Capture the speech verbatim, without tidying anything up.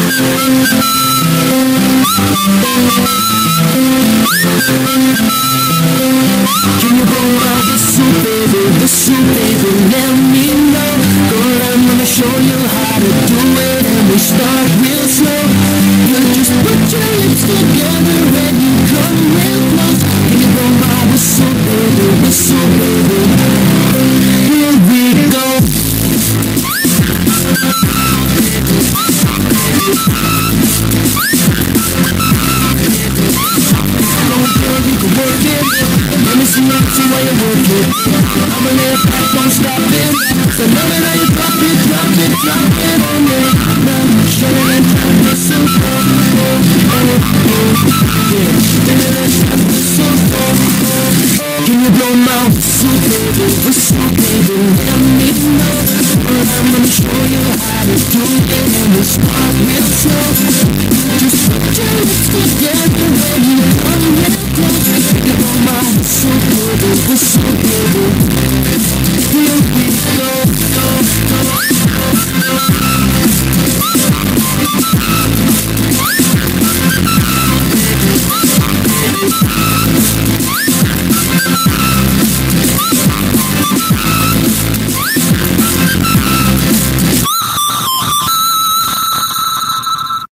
Can you blow my whistle, baby, whistle, baby, let me know. Girl, I'm gonna show you how to do it, and we start real slow. You just put your lips together and you come real close. Can you blow my whistle, baby, whistle, baby? Here we go. Let me see you see why you work it. I'ma lay it back, don't stop it. So love it how you drop it, drop it, drop it on me. Now show it and drop it so far. Oh, oh, oh, yeah. Baby, let's drop it so far. Can you blow my whistle, baby, whistle, baby, let me know. But I'm gonna show you how to do it, and we'll start real slow. Just put your lips together when you come real close. Can you blow my whistle, baby, whistle, baby?